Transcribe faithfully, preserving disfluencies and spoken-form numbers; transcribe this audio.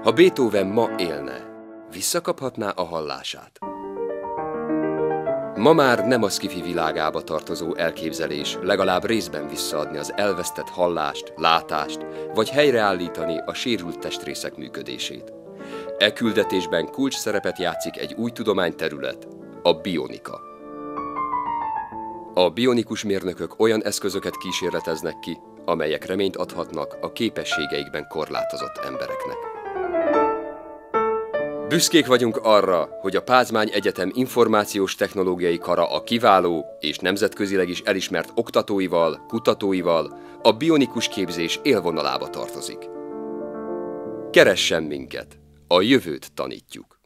Ha Beethoven ma élne, visszakaphatná a hallását? Ma már nem a sci-fi világába tartozó elképzelés legalább részben visszaadni az elvesztett hallást, látást, vagy helyreállítani a sérült testrészek működését. E küldetésben kulcs szerepet játszik egy új tudományterület, a bionika. A bionikus mérnökök olyan eszközöket kísérleteznek ki, amelyek reményt adhatnak a képességeikben korlátozott embereknek. Büszkék vagyunk arra, hogy a Pázmány Egyetem információs technológiai kara a kiváló és nemzetközileg is elismert oktatóival, kutatóival a bionikus képzés élvonalába tartozik. Keressen minket, a jövőt tanítjuk!